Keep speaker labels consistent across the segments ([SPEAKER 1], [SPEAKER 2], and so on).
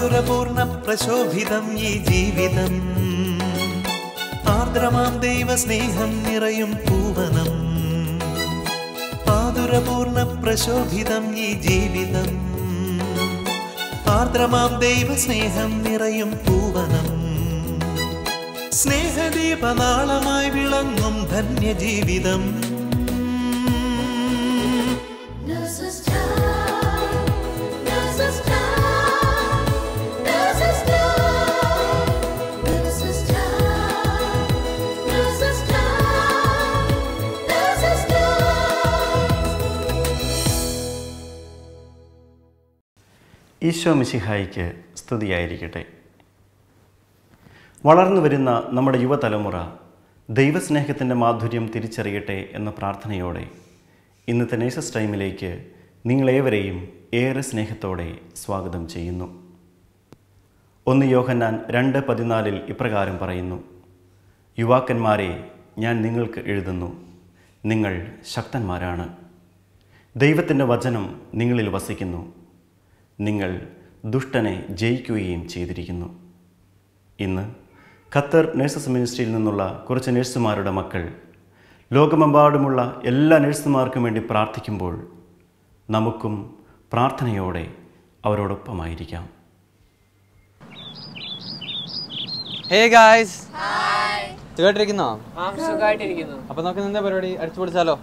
[SPEAKER 1] മാധുരപൂർണ്ണ പ്രശോഭിതം ഈ ജീവിതം, ആർദ്രമാം ദൈവസ്നേഹം നിറയും പൂവനം. മാധുരപൂർണ്ണ പ്രശോഭിതം ഈ ജീവിതം, ആർദ്രമാം ദൈവസ്നേഹം നിറയും പൂവനം. സ്നേഹദീപനാളമായി വിളങ്ങും ധന്യജീവിതം.
[SPEAKER 2] ഈശോ മിശിഹായിക്ക് സ്തുതിയായിരിക്കട്ടെ. വളർന്നു വരുന്ന നമ്മുടെ യുവതലമുറ ദൈവസ്നേഹത്തിൻ്റെ മാധുര്യം തിരിച്ചറിയട്ടെ എന്ന പ്രാർത്ഥനയോടെ ഇന്നത്തെ നേഴ്സസ് ടൈമിലേക്ക് നിങ്ങളേവരെയും ഏറെ സ്നേഹത്തോടെ സ്വാഗതം ചെയ്യുന്നു. 1 യോഹന്നാൻ 2:14 ഇപ്രകാരം പറയുന്നു: യുവാക്കന്മാരെ, ഞാൻ നിങ്ങൾക്ക് എഴുതുന്നു, നിങ്ങൾ ശക്തന്മാരാണ്. ദൈവത്തിൻ്റെ വചനം നിങ്ങളിൽ വസിക്കുന്നു. നിങ്ങൾ ദുഷ്ടനെ ജയിക്കുകയും ചെയ്തിരിക്കുന്നു. ഇന്ന് ഖത്തർ നഴ്സസ് മിനിസ്ട്രിയിൽ നിന്നുള്ള കുറച്ച് നഴ്സുമാരുടെ മക്കൾ ലോകമെമ്പാടുമുള്ള എല്ലാ നഴ്സുമാർക്കും വേണ്ടി പ്രാർത്ഥിക്കുമ്പോൾ നമുക്കും പ്രാർത്ഥനയോടെ അവരോടൊപ്പമായിരിക്കാം.
[SPEAKER 3] ഹേ ഗായ്സ്, സുഖമായിട്ടിരിക്കുന്നോ? അപ്പൊ നമുക്ക് എന്താ പരിപാടി? അടിച്ചു പൊളിച്ചാലോ?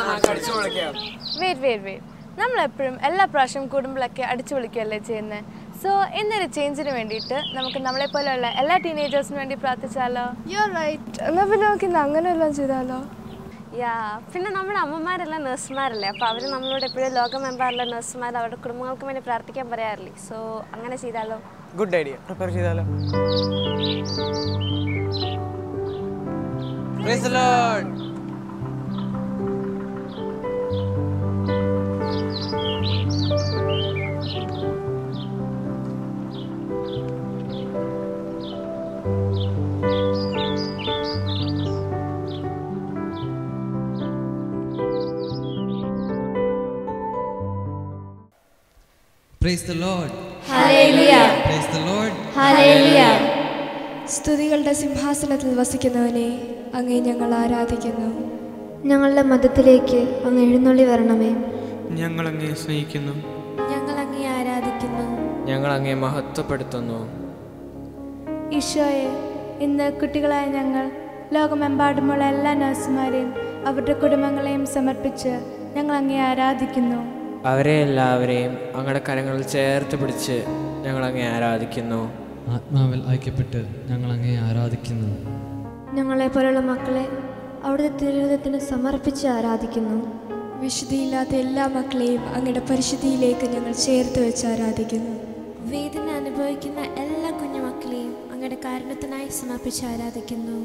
[SPEAKER 4] നമ്മളെപ്പോഴും എല്ലാ പ്രാവശ്യം കൂടുമ്പോഴൊക്കെ അടിച്ചു വിളിക്കുകയല്ലേ ചെയ്യുന്നത്. സോ ഇന്നൊരു ചേഞ്ചിന് വേണ്ടിയിട്ട് നമുക്ക് നമ്മളെപ്പോലെയുള്ള എല്ലാ ടീനേജേഴ്സിന് വേണ്ടി പ്രാർത്ഥിച്ചാലോ? എന്നാൽ പിന്നെ നമുക്ക് ഇന്ന് അങ്ങനെ എല്ലാം ചെയ്താലോ?
[SPEAKER 5] പിന്നെ നമ്മുടെ അമ്മമാരെല്ലാം നഴ്സുമാരല്ലേ, അപ്പോൾ അവർ നമ്മളോട് എപ്പോഴും ലോകമെമ്പാടുള്ള നഴ്സുമാർ അവരുടെ കുടുംബങ്ങൾക്ക് വേണ്ടി പ്രാർത്ഥിക്കാൻ പറയാറില്ലേ. സോ അങ്ങനെ ചെയ്താലോ?
[SPEAKER 3] Good idea. പ്രിപ്പയർ ചെയ്താലോ? Praise the Lord.
[SPEAKER 6] Praise the Lord.
[SPEAKER 4] Hallelujah.
[SPEAKER 6] Praise the Lord.
[SPEAKER 4] Hallelujah. സ്തുതികളുടെ സിംഹാസനത്തിൽ വസിക്കുന്നവനെ അങ്ങേ ഞങ്ങൾ ആരാധിക്കുന്നു.
[SPEAKER 7] ഞങ്ങളുടെ മധ്യത്തിലേക്ക് അങ്ങ് എഴുന്നള്ളി വരണമേ.
[SPEAKER 8] ഞങ്ങൾ അങ്ങേ സ്നേഹിക്കുന്നു.
[SPEAKER 4] ഞങ്ങൾ അങ്ങേ ആരാധിക്കുന്നു.
[SPEAKER 8] ഞങ്ങൾ അങ്ങേ മഹത്വപ്പെടുത്തുന്നു.
[SPEAKER 4] ഈശോയെ, ഇന്ന് കുട്ടികളായ ഞങ്ങൾ ലോകമെമ്പാടുമുള്ള എല്ലാ നഴ്സുമാരെയും അവരുടെ കുടുംബങ്ങളെയും സമർപ്പിച്ച് ഞങ്ങൾ അങ്ങേ ആരാധിക്കുന്നു.
[SPEAKER 8] അവരെ എല്ലാവരെയും അങ്ങയുടെ കരങ്ങളിൽ ചേർത്ത് പിടിച്ച് ഞങ്ങൾ അങ്ങേ ആരാധിക്കുന്നു.
[SPEAKER 6] ആത്മാവിൽ ഐക്യപ്പെട്ട് ഞങ്ങൾ അങ്ങേ ആരാധിക്കുന്നു.
[SPEAKER 7] ഞങ്ങളെ പോലുള്ള മക്കളെ അവിടുത്തെ തിരുഹൃദയത്തിന് സമർപ്പിച്ച് ആരാധിക്കുന്നു.
[SPEAKER 4] വിശുദ്ധിയില്ലാത്ത എല്ലാ മക്കളെയും അങ്ങയുടെ പരിശുദ്ധിയിലേക്ക് ഞങ്ങൾ ചേർത്ത് വെച്ച് ആരാധിക്കുന്നു.
[SPEAKER 7] വേദന അനുഭവിക്കുന്ന എല്ലാ കുഞ്ഞുമക്കളെയും അങ്ങയുടെ കാരുണ്യത്തിനായി സമർപ്പിച്ച് ആരാധിക്കുന്നു.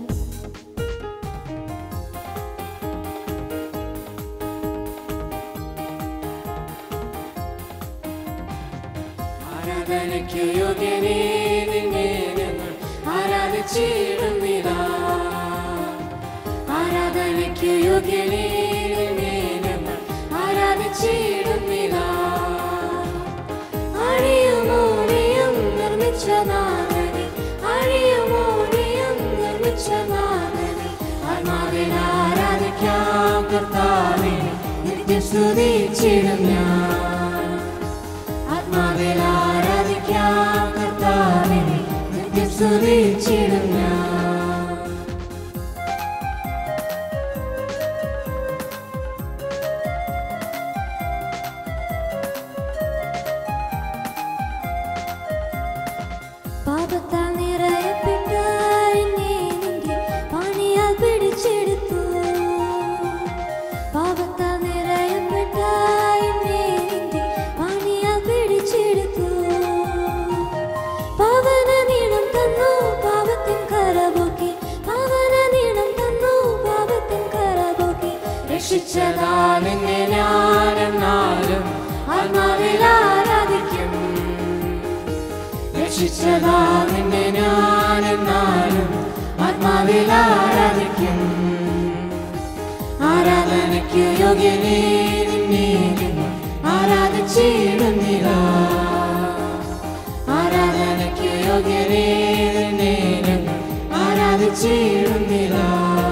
[SPEAKER 9] ആരാധനയ്ക്ക് യോഗ്യനേ നിന്നെ ഞങ്ങൾ ആരാധിച്ചിടുന്നിതാ. ആരാധനയ്ക്ക് യോഗ്യനേ നിന്നെ ഞങ്ങൾ ആരാധിച്ചിടുന്നിതാ. അഴിയുമോടിയും നിർമ്മിച്ച നാഥനെ, അഴിയുമോടിയും നിർമ്മിച്ച നാഥനെ, ആത്മാവിൽ ആരാധിക്കാം കർത്താവിനെ, നിത്യം സ്തുതിച്ചിടും ഞാൻ. ആത്മാവിൽ ആരാധിക്കാം കർത്താവിനെ, നിത്യം സ്തുതിച്ചിടും ഞാൻ.
[SPEAKER 7] പാപത്താൽ നിറയപ്പെട്ട എന്നെ നിന്റെ പണിയാൽ പിടിച്ചെടുത്തു. പാപത്താൽ നിറയപ്പെട്ട എന്നെ നിന്റെ പണിയാൽ പിടിച്ചെടുത്തു. പാവന നീളം തന്നു പാപത്തിൻ കരപോക്കി, പാവന നീളം തന്നു പാപത്തിൻ കരപോക്കി.
[SPEAKER 9] രക്ഷിച്ചതാ നിന്നെ ഞാനെന്നാലും ആത്മാവിൽ ആരാധിക്കും. രക്ഷിച്ചതാ നിന്നെ ഞാനെന്നാലും ആത്മാവിൽ ആരാധിക്കും. ആരാധനയ്ക്ക് യോഗ്യനേ നിന്നെ ആരാധിച്ചിടുന്നിതാ. ആരാധന യോഗ്യനേ നിന്നേനും ആരാധിച്ചിടുന്നില്ല.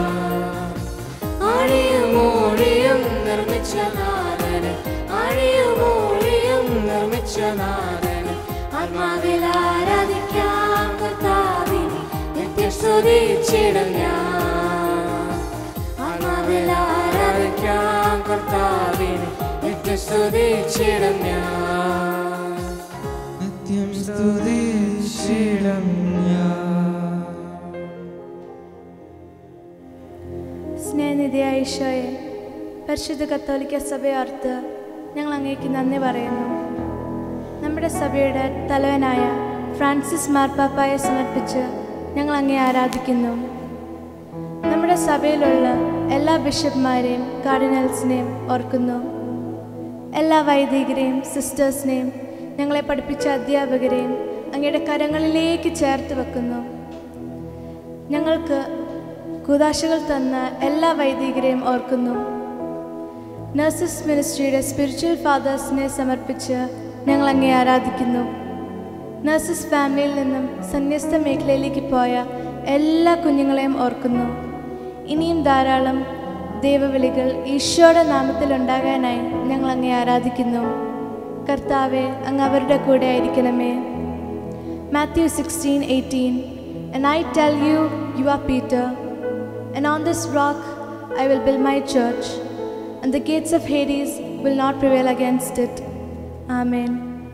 [SPEAKER 9] ആഴിയും നിർമ്മിച്ച നാഥന്, ആഴിയും നിർമ്മിച്ച നാഥന് ആത്മാവിൽ ആരാധിക്കാം കർത്താവിനെ നിത്യം സ്തുതിച്ചിടും ഞാൻ. ആത്മാവിൽ ആരാധിക്കാം കർത്താവിനെ നിത്യം സ്തുതിച്ചിടും ഞാൻ.
[SPEAKER 8] നിത്യം സ്തുതിച്ചിടും ഞാൻ.
[SPEAKER 4] സ്നേഹനിധിയായ ഈശോയെ, പരിശുദ്ധ കത്തോലിക്ക സഭയോർത്ത് ഞങ്ങൾ അങ്ങേക്ക് നന്ദി പറയുന്നു. നമ്മുടെ സഭയുടെ തലവനായ ഫ്രാൻസിസ് മാർപ്പാപ്പായെ സമർപ്പിച്ച് ഞങ്ങൾ അങ്ങേ ആരാധിക്കുന്നു. നമ്മുടെ സഭയിലുള്ള എല്ലാ ബിഷപ്പ്മാരെയും കാർഡിനൽസിനെയും ഓർക്കുന്നു. എല്ലാ വൈദികരെയും സിസ്റ്റേഴ്സിനെയും ഞങ്ങളെ പഠിപ്പിച്ച അധ്യാപകരെയും അങ്ങയുടെ കരങ്ങളിലേക്ക് ചേർത്ത് വെക്കുന്നു. ഞങ്ങൾക്ക് കൂദാശകൾ തന്ന എല്ലാ വൈദികരെയും ഓർക്കുന്നു. നഴ്സസ് മിനിസ്ട്രിയുടെ സ്പിരിച്വൽ ഫാദേഴ്സിനെ സമർപ്പിച്ച് ഞങ്ങൾ അങ്ങേ ആരാധിക്കുന്നു. നഴ്സസ് ഫാമിലിയിൽ നിന്നും സന്യസ്ത മേഖലയിലേക്ക് പോയ എല്ലാ കുഞ്ഞുങ്ങളെയും ഓർക്കുന്നു. ഇനിയും ധാരാളം ദൈവവിളികൾ ഈശോയുടെ നാമത്തിൽ ഉണ്ടാകാനായി ഞങ്ങൾ അങ്ങേ ആരാധിക്കുന്നു. കർത്താവെ, അങ്ങ് അവരുടെ കൂടെ ആയിരിക്കണമേ. Matthew 16:18 And I tell you, you are Peter, and on this rock I will build my church, and the gates of Hades will not prevail against it. Amen.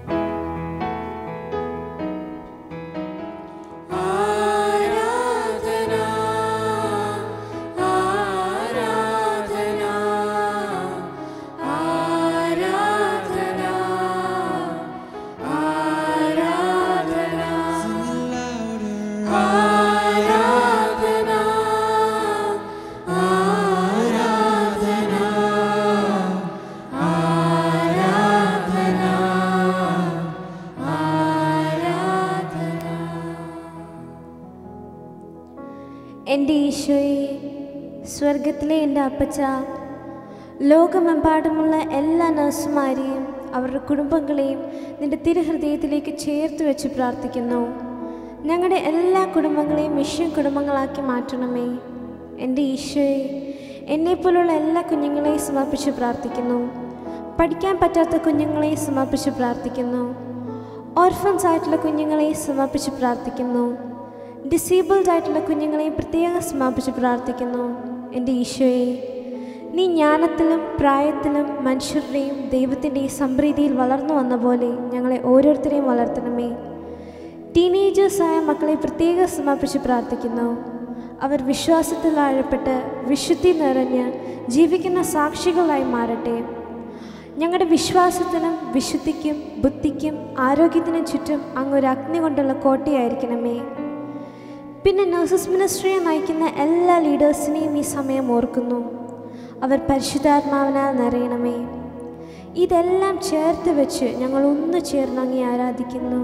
[SPEAKER 5] എൻ്റെ ഈശോയെ, സ്വർഗത്തിലെ എൻ്റെ അപ്പച്ച, ലോകമെമ്പാടുമുള്ള എല്ലാ നഴ്സുമാരെയും അവരുടെ കുടുംബങ്ങളെയും നിൻ്റെ തിരുഹൃദയത്തിലേക്ക് ചേർത്ത് വെച്ച് പ്രാർത്ഥിക്കുന്നു. ഞങ്ങളുടെ എല്ലാ കുടുംബങ്ങളെയും മിഷൻ കുടുംബങ്ങളാക്കി മാറ്റണമേ. എൻ്റെ ഈശോയെ, എന്നെപ്പോലുള്ള എല്ലാ കുഞ്ഞുങ്ങളെയും സമർപ്പിച്ച് പ്രാർത്ഥിക്കുന്നു. പഠിക്കാൻ പറ്റാത്ത കുഞ്ഞുങ്ങളെ സമർപ്പിച്ച് പ്രാർത്ഥിക്കുന്നു. ഓർഫൻസ് ആയിട്ടുള്ള കുഞ്ഞുങ്ങളെ സമർപ്പിച്ച് പ്രാർത്ഥിക്കുന്നു. ഡിസേബിൾഡ് ആയിട്ടുള്ള കുഞ്ഞുങ്ങളെ പ്രത്യേകം സമർപ്പിച്ച് പ്രാർത്ഥിക്കുന്നു. എൻ്റെ ഈശോയെ, നീ ജ്ഞാനത്തിലും പ്രായത്തിലും മനുഷ്യരുടെയും ദൈവത്തിൻ്റെയും സംപ്രീതിയിൽ വളർന്നു വന്ന പോലെ ഞങ്ങളെ ഓരോരുത്തരെയും വളർത്തണമേ. ടീനേജേഴ്സായ മക്കളെ പ്രത്യേകം സമർപ്പിച്ച് പ്രാർത്ഥിക്കുന്നു. അവർ വിശ്വാസത്തിൽ ആഴപ്പെട്ട് വിശുദ്ധി നിറഞ്ഞ് ജീവിക്കുന്ന സാക്ഷികളായി മാറട്ടെ. ഞങ്ങളുടെ വിശ്വാസത്തിനും വിശുദ്ധിക്കും ബുദ്ധിക്കും ആരോഗ്യത്തിനും ചുറ്റും അങ്ങൊരു അഗ്നി കൊണ്ടുള്ള കോട്ടയായിരിക്കണമേ. പിന്നെ നഴ്സസ് മിനിസ്ട്രിയെ നയിക്കുന്ന എല്ലാ ലീഡേഴ്സിനെയും ഈ സമയം ഓർക്കുന്നു. അവർ പരിശുദ്ധാത്മാവിനാൽ നിറയണമേ. ഇതെല്ലാം ചേർത്ത് വെച്ച് ഞങ്ങൾ ഒന്നു ചേർന്ന് അങ്ങേ ആരാധിക്കുന്നു.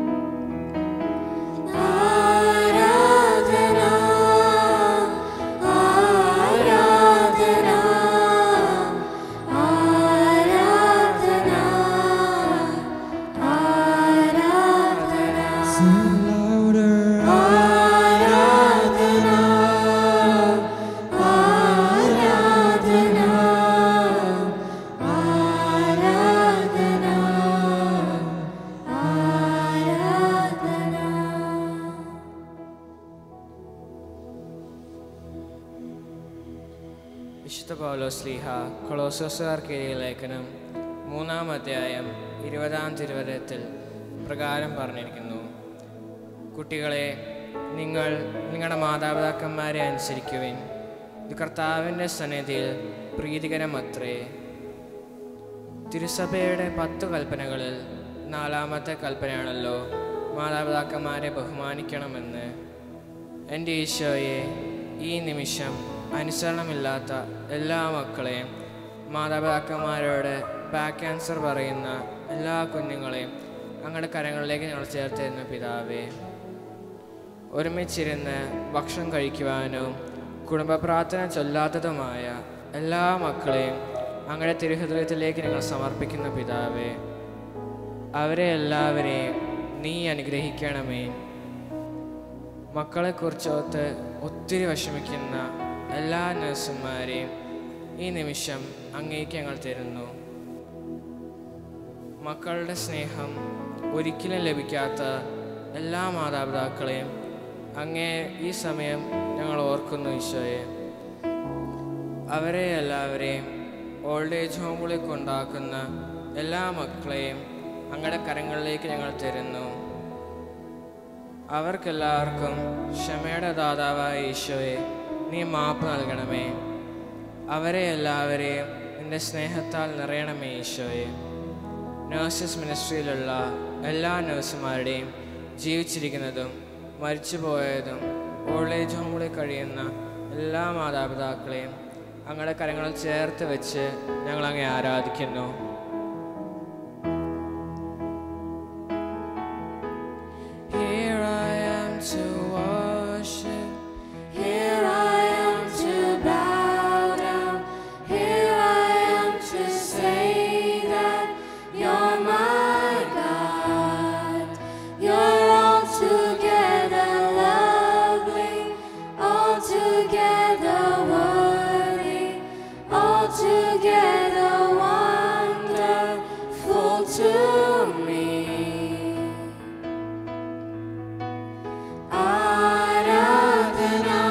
[SPEAKER 8] വിശുദ്ധ പൗലോസ്ലീഹ കൊളോസ്സോസുകാർക്ക് എഴുതിയ ലേഖനം 3-ാം അധ്യായം 20-ാം തിരുവചനത്തിൽ പ്രകാരം പറഞ്ഞിരിക്കുന്നു: കുട്ടികളെ, നിങ്ങൾ നിങ്ങളുടെ മാതാപിതാക്കന്മാരെ അനുസരിക്കുവിൻ, ഇത് കർത്താവിൻ്റെ സന്നിധിയിൽ പ്രീതികരമത്രേ. തിരുസഭയുടെ 10 കൽപ്പനകളിൽ 4-ാമത്തെ കൽപ്പനയാണല്ലോ മാതാപിതാക്കന്മാരെ ബഹുമാനിക്കണമെന്ന്. എൻ്റെ ഈശോയെ, ഈ നിമിഷം അനുസരണമില്ലാത്ത എല്ലാ മക്കളെയും, മാതാപിതാക്കന്മാരോട് ബാക്ക് ക്യാൻസർ പറയുന്ന എല്ലാ കുഞ്ഞുങ്ങളെയും അങ്ങയുടെ കരങ്ങളിലേക്ക് ഞങ്ങൾ ചേർത്ത് തരുന്നു പിതാവേ. ഒരുമിച്ചിരുന്ന് ഭക്ഷണം കഴിക്കുവാനും കുടുംബ പ്രാർത്ഥന ചൊല്ലാത്തതുമായ എല്ലാ മക്കളെയും അങ്ങയുടെ തിരുഹൃദയത്തിലേക്ക് ഞങ്ങൾ സമർപ്പിക്കുന്ന പിതാവേ. അവരെ എല്ലാവരെയും നീ അനുഗ്രഹിക്കണമേ. മക്കളെക്കുറിച്ചോർത്ത് ഒത്തിരി വിഷമിക്കുന്ന എല്ലാ നഴ്സുമാരെയും ഈ നിമിഷം അങ്ങേക്ക് ഞങ്ങൾ തരുന്നു. മക്കളുടെ സ്നേഹം ഒരിക്കലും ലഭിക്കാത്ത എല്ലാ മാതാപിതാക്കളെയും അങ്ങേ ഈ സമയം ഞങ്ങൾ ഓർക്കുന്നു ഈശോയെ. അവരെ എല്ലാവരെയും ഓൾഡ് ഏജ് ഹോമുകളിൽ കൊണ്ടാക്കുന്ന എല്ലാ മക്കളെയും അങ്ങയുടെ കരങ്ങളിലേക്ക് ഞങ്ങൾ തരുന്നു. അവർക്കെല്ലാവർക്കും ക്ഷമയുടെ ദാതാവായ ഈശോയെ നീ മാപ്പ് നൽകണമേ. അവരെ എല്ലാവരെയും നിൻ്റെ സ്നേഹത്താൽ നിറയണമേ ഈശോയെ. നഴ്സസ് മിനിസ്ട്രിയിലുള്ള എല്ലാ നഴ്സുമാരുടെയും ജീവിച്ചിരിക്കുന്നതും മരിച്ചുപോയതും ഓൾഡ് ഏജ് ഹോമുകളിൽ കഴിയുന്ന എല്ലാ മാതാപിതാക്കളെയും അങ്ങയുടെ കരങ്ങളിൽ ചേർത്ത് വെച്ച് ഞങ്ങൾ അങ്ങേ ആരാധിക്കുന്നു. Here I am to worship.
[SPEAKER 9] Here I am to bow down. Here I am to say that you're my God. You're altogether lovely, altogether worthy, altogether wonderful to me. Aradhana,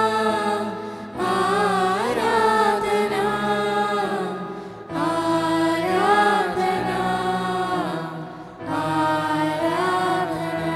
[SPEAKER 9] Aradhana, Aradhana, Aradhana.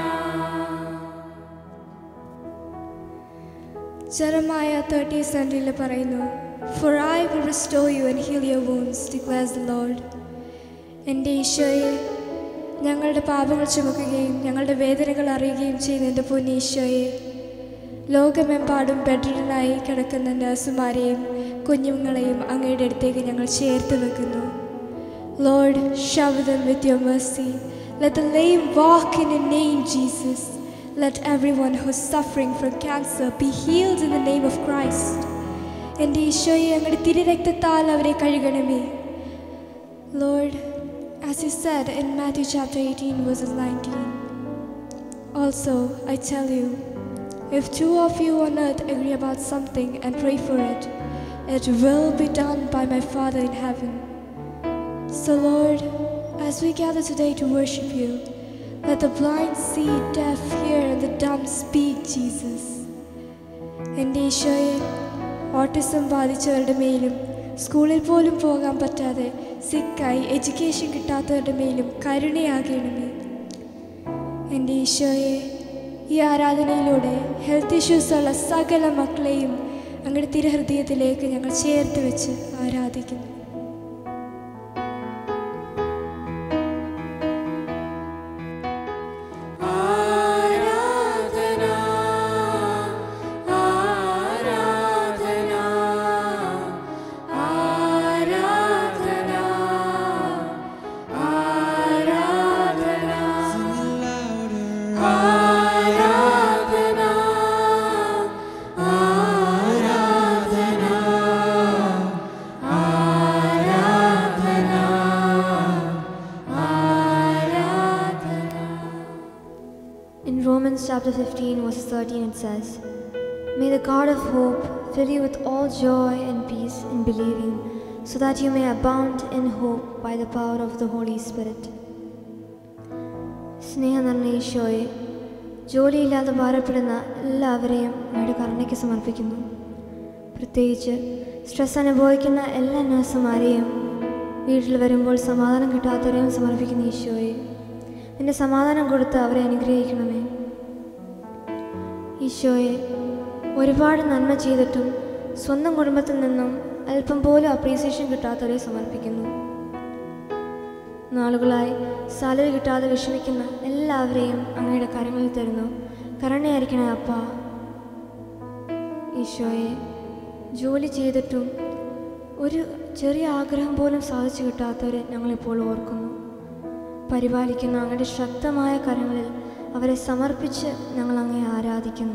[SPEAKER 7] Jeremiah 30:17 പറയുന്നു, For I will restore you and heal your wounds, declares the Lord. എൻ്റെ ഈശോയെ, ഞങ്ങളുടെ പാപങ്ങൾ ചുമക്കുകയും ഞങ്ങളുടെ വേദനകൾ അറിയുകയും ചെയ്യുന്ന എൻ്റെ പൊന്നീശോയെ, ലോകമെമ്പാടും ബെഡ്രിഡനായി കിടക്കുന്ന നഴ്സുമാരെയും കുഞ്ഞുങ്ങളെയും അങ്ങയുടെ അടുത്തേക്ക് ഞങ്ങൾ ചേർത്ത് വെക്കുന്നു. Lord, shower them with your mercy. Let the lame walk in your name, Jesus. Let everyone who is suffering from cancer be healed in the name of Christ. എൻ്റെ ഈശോയെ, അങ്ങയുടെ തിരുരക്തത്താൽ അവരെ കഴുകണമേ. Lord, as you said in Matthew chapter 18 verses 19, also I tell you, if two of you on earth agree about something and pray for it, it will be done by my Father in heaven. So Lord, as we gather today to worship you, let the blind see, deaf hear, and the dumb speak, Jesus. എൻ്റെ ഈശോയെ, autism ബാധിച്ചവരുടെ മേലും സ്കൂളിൽ പോലും പോകാൻ പറ്റാതെ സിക്കായി education കിട്ടാത്തവരുടെ മേലും കരുണയാകണമേ. എൻ്റെ ഈശോയെ, ഈ ആരാധനയിലൂടെ ഹെൽത്ത് ഇഷ്യൂസ് ഉള്ള സകല മക്കളെയും അങ്ങയുടെ തിരുഹൃദയത്തിലേക്ക് ഞങ്ങൾ ചേർത്ത് വെച്ച് ആരാധിക്കുന്നു. Romans chapter 15 verse 13 it says, May the God of hope fill you with all joy and peace in believing, so that you may abound in hope by the power of the Holy Spirit. സ്നേഹനിറഞ്ഞ ഈശോയെ, ജോലിയില്ലാതെ ഭാരപ്പെടുന്ന എല്ലാവരെയും അങ്ങയുടെ കരുണയ്ക്ക് സമർപ്പിക്കുന്നു. പ്രത്യേകിച്ച് stress അനുഭവിക്കുന്ന എല്ലാ നഴ്സുമാരെയും വീട്ടിൽ വരുമ്പോൾ സമാധാനം കിട്ടാത്തവരെയും സമർപ്പിക്കുന്ന ഈശോയെ, നിന്റെ സമാധാനം കൊടുത്ത് അവരെ അനുഗ്രഹിക്കണമേ. ഈശോയെ, ഒരുപാട് നന്മ ചെയ്തിട്ടും സ്വന്തം കുടുംബത്തിൽ നിന്നും അല്പം പോലും അപ്രീസിയേഷൻ കിട്ടാത്തവരെ സമർപ്പിക്കുന്നു. നാളുകളായി സാലറി കിട്ടാതെ വിഷമിക്കുന്ന എല്ലാവരെയും അങ്ങയുടെ കരങ്ങളിൽ തരുന്നു. കരുണയായിരിക്കണേ അപ്പ. ഈശോയെ, ജോലി ചെയ്തിട്ടും ഒരു ചെറിയ ആഗ്രഹം പോലും സാധിച്ചു കിട്ടാത്തവരെ ഞങ്ങളിപ്പോൾ ഓർക്കുന്നു. പരിപാലിക്കുന്ന അങ്ങയുടെ ശക്തമായ കരങ്ങളിൽ അവരെ സമർപ്പിച്ച് ഞങ്ങൾ അങ്ങയെ ആരാധിക്കുന്നു.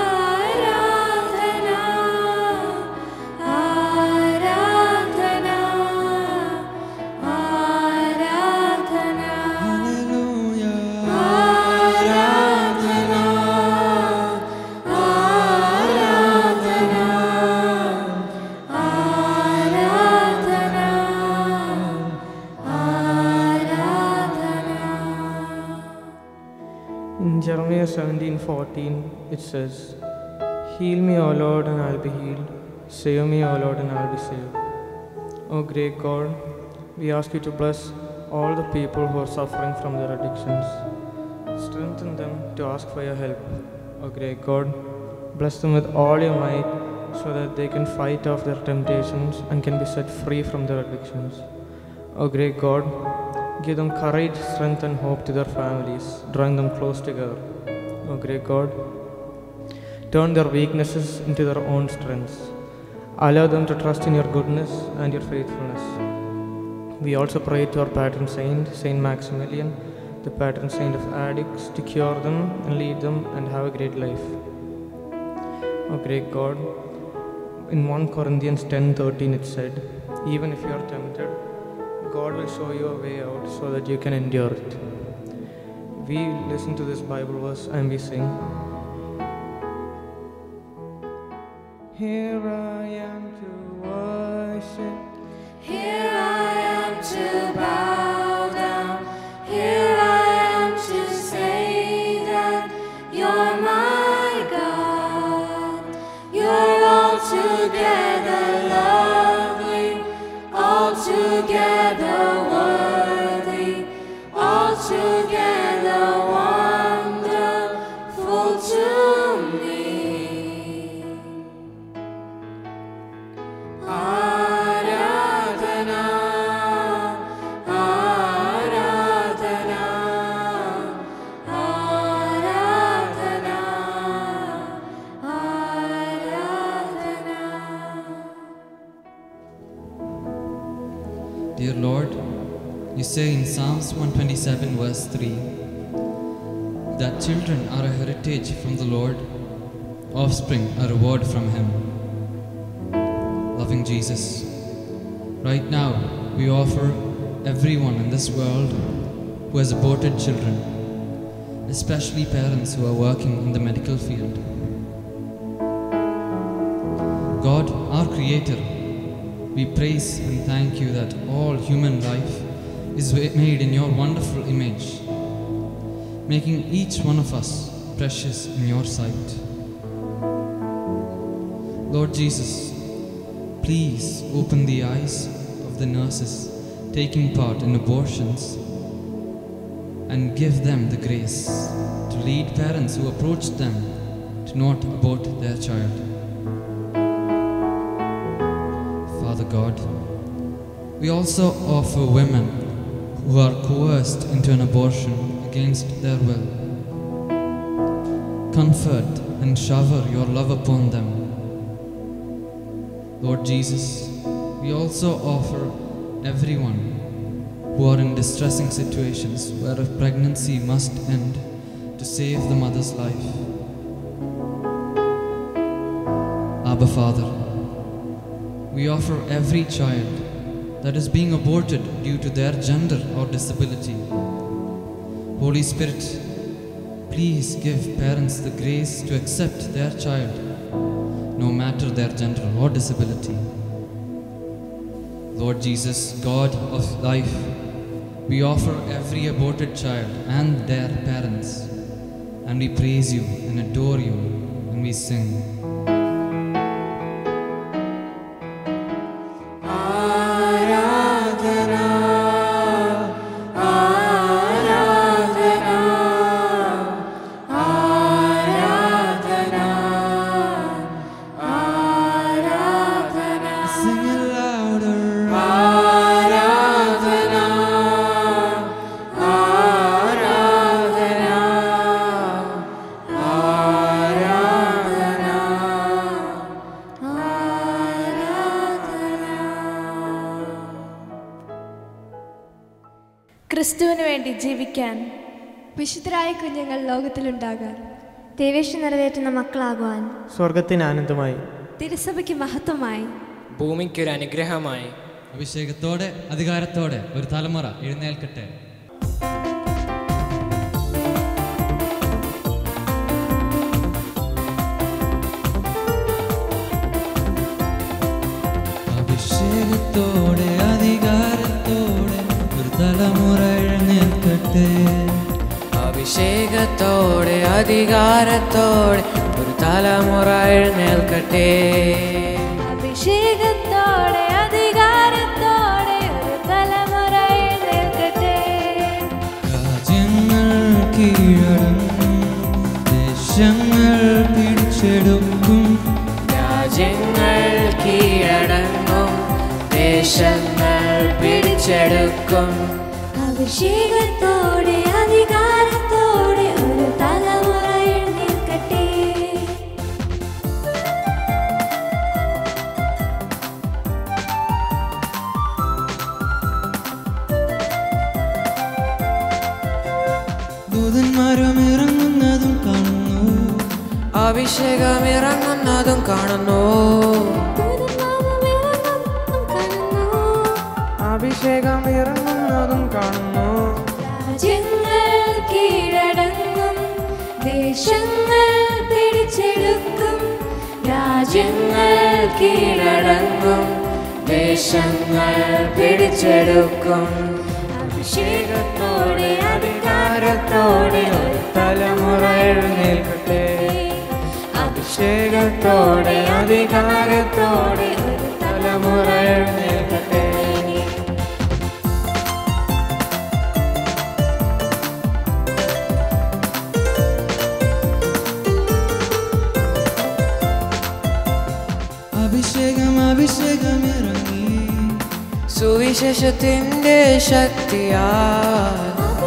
[SPEAKER 9] Aradhana, Aradhana, Aradhana.
[SPEAKER 8] In Jeremiah 17:14, it says, "Heal me, O Lord, and I'll be healed. Save me, O Lord, and I'll be saved." O great God, we ask you to bless all the people who are suffering from their addictions. Strengthen them to ask for your help. O great God, bless them with all your might so that they can fight off their temptations and can be set free from their addictions. O great God, give them courage, strength, and hope to their families, drawing them close together. O great God, turn their weaknesses into their own strengths. Allow them to trust in your goodness and your faithfulness. We also pray to our patron saint, Saint Maximilian, the patron saint of addicts, to cure them and lead them and have a great life. O great God, in 1 Corinthians 10:13 it said, "Even if you are tempted, God will show you a way out so that you can endure it." We listen to this Bible verse and we sing, "Here I am to worship,
[SPEAKER 9] Here I am to bow down. Here I am to say that you're my God. You're altogether lovely, altogether worthy, altogether wonderful to me. Aradhana, Aradhana, Aradhana, Aradhana.
[SPEAKER 6] Dear Lord, you say in Psalms 127 verse 3 that children are a heritage from the Lord, offspring a reward from Him. Loving Jesus, right now we offer everyone in this world who has aborted children, especially parents who are working in the medical field. God, our Creator, we praise and thank you that all human life is made in your wonderful image, making each one of us precious in your sight. Lord Jesus, please open the eyes of the nurses taking part in abortions and give them the grace to lead parents who approach them to not abort their child. Father God, we also offer women who are coerced into an abortion against their will. Comfort and shower your love upon them. Lord Jesus, we also offer everyone who are in distressing situations where a pregnancy must end to save the mother's life. Abba Father, we offer every child that is being aborted due to their gender or disability. Holy Spirit, please give parents the grace to accept their child, no matter their gender or disability. Lord Jesus, God of life, we offer every aborted child and their parents, and we praise you and adore you when we sing.
[SPEAKER 9] Aradhana, Aradhana, Aradhana, Aradhana.
[SPEAKER 6] Sing it louder.
[SPEAKER 9] Aradhana, Aradhana, Aradhana,
[SPEAKER 4] ക്രിസ്തുവിന് വേണ്ടി ജീവിക്കാൻ,
[SPEAKER 7] വിശുദ്ധരായ കുഞ്ഞുങ്ങൾ ലോകത്തിലുണ്ടാകാൻ,
[SPEAKER 5] ദൈവേഷ്ടം നിറവേറ്റുന്ന മക്കളാകുവാൻ,
[SPEAKER 8] സ്വർഗത്തിന് ആനന്ദമായി,
[SPEAKER 5] തിരുസഭയ്ക്ക് മഹത്വമായി,
[SPEAKER 8] ഭൂമിക്കൊരു അനുഗ്രഹമായി,
[SPEAKER 6] അഭിഷേകത്തോടെ അധികാരത്തോടെ ഒരു തലമുറ എഴുന്നേൽക്കട്ടെ. അഭിഷേകത്തോടെ അധികാരത്തോടെ ഒരു തലമുറ എഴുന്നേൽക്കട്ടെ.
[SPEAKER 9] അഭിഷേകത്തോടെ അധികാരത്തോടെ ഒരു തലമുറ എഴുന്നേൽക്കട്ടെ.
[SPEAKER 4] അഭിഷേകത്തോടെ അധികാരത്തോടെ ഒരു തലമുറ എഴുന്നേൽക്കട്ടെ.
[SPEAKER 6] രാജ്യങ്ങൾ കീഴടങ്ങും, ദേശങ്ങൾ പിടിച്ചെടുക്കും.
[SPEAKER 9] രാജ്യങ്ങൾ കീഴടങ്ങും, ദേശങ്ങൾ പിടിച്ചെടുക്കും.
[SPEAKER 7] അഭിഷേകത്തോടെ അധികാരത്തോടെ ഒരു തലമുറ എഴുന്നേൽക്കട്ടെ.
[SPEAKER 6] ദൂതന്മാരും ഇറങ്ങുന്നതും കാണുന്നു,
[SPEAKER 9] അഭിഷേകം ഇറങ്ങുന്നതും കാണുന്നു.
[SPEAKER 8] അഭിഷേകം ഇറങ്ങുന്നതും കാണുന്നു.
[SPEAKER 7] രാജ്യങ്ങൾ കീഴടങ്ങും, ദേശങ്ങൾ പിടിച്ചെടുക്കും.
[SPEAKER 9] രാജ്യങ്ങൾ കീഴടങ്ങും, ദേശങ്ങൾ പിടിച്ചെടുക്കും. അഭിഷേകത്തോടെ അധികാരത്തോടെ ഒരു തലമുറ എഴുന്നേൽക്കട്ടെ. അഭിഷേകത്തോടെ അധികാരത്തോടെ ഒരു തലമുറ എഴുന്നേൽക്കട്ടെ.
[SPEAKER 6] അഭിഷേകം അഭിഷേകം ഇറങ്ങി,
[SPEAKER 9] സുവിശേഷത്തിന്റെ ശക്തിയാൽ,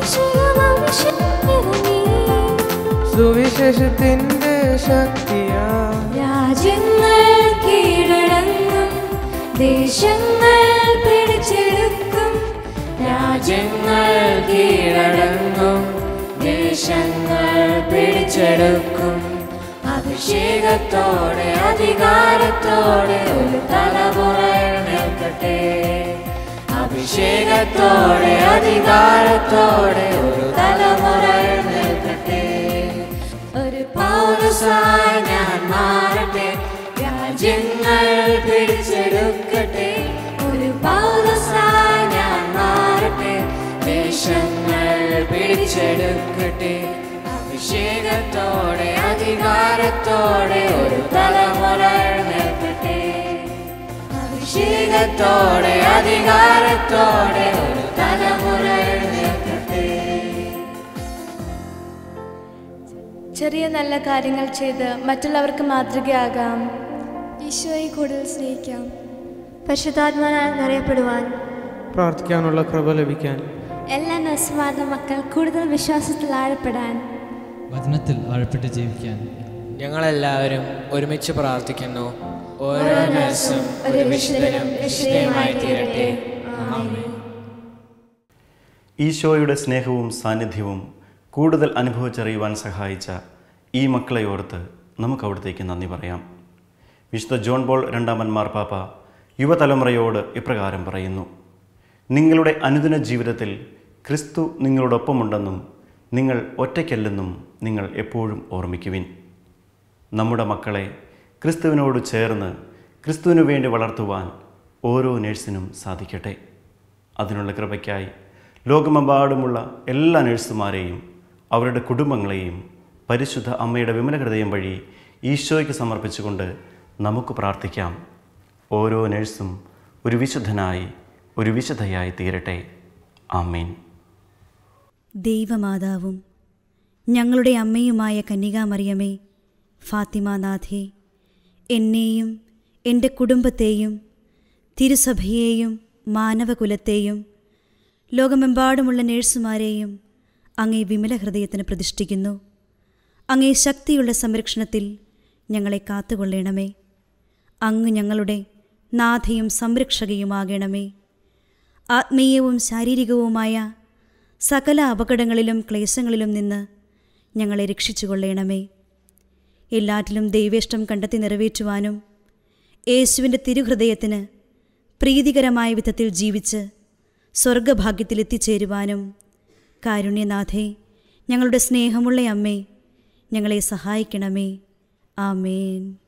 [SPEAKER 9] സുവിശേഷത്തിന്റെ ശക്തിയാൽ.
[SPEAKER 7] രാജ്യങ്ങൾ കീഴടങ്ങും, ദേശങ്ങൾ പിടിച്ചെടുക്കും.
[SPEAKER 9] രാജ്യങ്ങൾ കീഴടങ്ങും, ദേശങ്ങൾ പിടിച്ചെടുക്കും. അഭിഷേകത്തോടെ അധികാരത്തോടെ ഒരു തലമുറ എഴുന്നേൽക്കട്ടെ. അഭിഷേകത്തോടെ അധികാരത്തോടെ ഒരു തലമുറ എഴുന്നേൽക്കട്ടെ. ഒരു പൗലോസായി ഞാൻ മാറട്ടെ, രാജ്യങ്ങൾ പിടിച്ചെടുക്കട്ടെ. ഒരു പൗലോസായി ഞാൻ മാറട്ടെ, ദേശങ്ങൾ പിടിച്ചെടുക്കട്ടെ. അഭിഷേകത്തോടെ അധികാരത്തോടെ ഒരു തലമുറ എഴുന്നേൽക്കട്ടെ. അഭിഷേകത്തോടെ അധികാരത്തോടെ ഒരു തലമുറ എഴുന്നേൽക്കട്ടെ.
[SPEAKER 4] ചെറിയ നല്ല കാര്യങ്ങൾ ചെയ്ത് മറ്റുള്ളവർക്ക് മാതൃകയാകാം.
[SPEAKER 7] ഈശോയെ കൂടുതൽ സ്നേഹിക്കാം.
[SPEAKER 5] പരിശുദ്ധാത്മാവിനാൽ നിറയപ്പെടുവാൻ,
[SPEAKER 8] പ്രാർത്ഥിക്കാനുള്ള കൃപ ലഭിക്കാൻ,
[SPEAKER 5] എല്ലാ നഴ്സുമാരുടെ മക്കൾ കൂടുതൽ വിശ്വാസത്തിൽ ആഴപ്പെടാൻ,
[SPEAKER 6] വചനത്തിൽ ആഴപ്പെട്ട് ജീവിക്കാൻ
[SPEAKER 9] ഞങ്ങളെല്ലാവരും ഒരുമിച്ച് പ്രാർത്ഥിക്കുന്നു. ഓരോ നഴ്സും ഒരു വിശുദ്ധനും വിശുദ്ധയുമായി തീരട്ടെ. ആമേൻ.
[SPEAKER 2] ഈശോയുടെ സ്നേഹവും സാന്നിധ്യവും കൂടുതൽ അനുഭവിച്ചറിയുവാൻ സഹായിച്ച ഈ മക്കളെ ഓർത്ത് നമുക്ക് അവിടത്തേക്ക് നന്ദി പറയാം. വിശുദ്ധ ജോൺ പോൾ രണ്ടാമൻ മാർപ്പാപ്പ യുവതലമുറയോട് ഇപ്രകാരം പറയുന്നു: നിങ്ങളുടെ അനുദിന ജീവിതത്തിൽ ക്രിസ്തു നിങ്ങളോടൊപ്പമുണ്ടെന്നും നിങ്ങൾ ഒറ്റയ്ക്കല്ലെന്നും നിങ്ങൾ എപ്പോഴും ഓർമ്മിക്കുവിൻ. നമ്മുടെ മക്കളെ ക്രിസ്തുവിനോട് ചേർന്ന് ക്രിസ്തുവിനു വേണ്ടി വളർത്തുവാൻ ഓരോ നേഴ്സിനും സാധിക്കട്ടെ. അതിനുള്ള കൃപയ്ക്കായി ലോകമെമ്പാടുമുള്ള എല്ലാ നേഴ്സുമാരെയും അവരുടെ കുടുംബങ്ങളെയും പരിശുദ്ധ അമ്മയുടെ വിമല ഹൃദയം വഴി ഈശോയ്ക്ക് സമർപ്പിച്ചുകൊണ്ട് നമുക്ക് പ്രാർത്ഥിക്കാം. ഓരോ നേഴ്സും ഒരു വിശുദ്ധനായി ഒരു വിശുദ്ധയായി തീരട്ടെ. ആമേൻ.
[SPEAKER 10] ദൈവമാതാവും ഞങ്ങളുടെ അമ്മയുമായ കന്യകാമറിയമേ, ഫാത്തിമാനാഥേ, എന്നെയും എൻ്റെ കുടുംബത്തെയും തിരുസഭയെയും മാനവകുലത്തെയും ലോകമെമ്പാടുമുള്ള നേഴ്സുമാരെയും അങ്ങേ വിമല ഹൃദയത്തിന് പ്രതിഷ്ഠിക്കുന്നു. അങ്ങേ ശക്തിയുള്ള സംരക്ഷണത്തിൽ ഞങ്ങളെ കാത്തുകൊള്ളണമേ. അങ്ങ് ഞങ്ങളുടെ നാഥയും സംരക്ഷകയുമാകണമേ. ആത്മീയവും ശാരീരികവുമായ സകല അപകടങ്ങളിലും ക്ലേശങ്ങളിലും നിന്ന് ഞങ്ങളെ രക്ഷിച്ചുകൊള്ളണമേ. എല്ലാറ്റിലും ദൈവേഷ്ടം കണ്ടെത്തി നിറവേറ്റുവാനും യേശുവിൻ്റെ തിരുഹൃദയത്തിന് പ്രീതികരമായ വിധത്തിൽ ജീവിച്ച് സ്വർഗഭാഗ്യത്തിലെത്തിച്ചേരുവാനും കാരുണ്യനാഥേ, ഞങ്ങളുടെ സ്നേഹമുള്ള അമ്മേ, ഞങ്ങളെ സഹായിക്കണമേ. ആമേൻ.